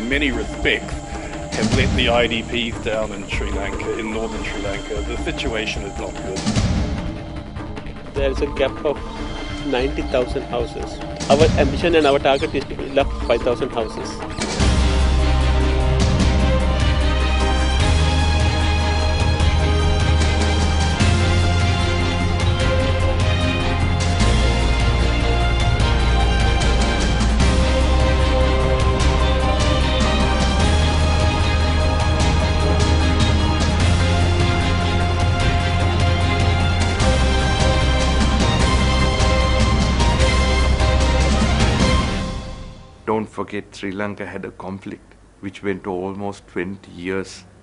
in many respects, have let the IDPs down in Sri Lanka, in northern Sri Lanka. The situation is not good. There is a gap of 90,000 houses. Our ambition and our target is to build up 5,000 houses. Don't forget, Sri Lanka had a conflict which went to almost 20 years.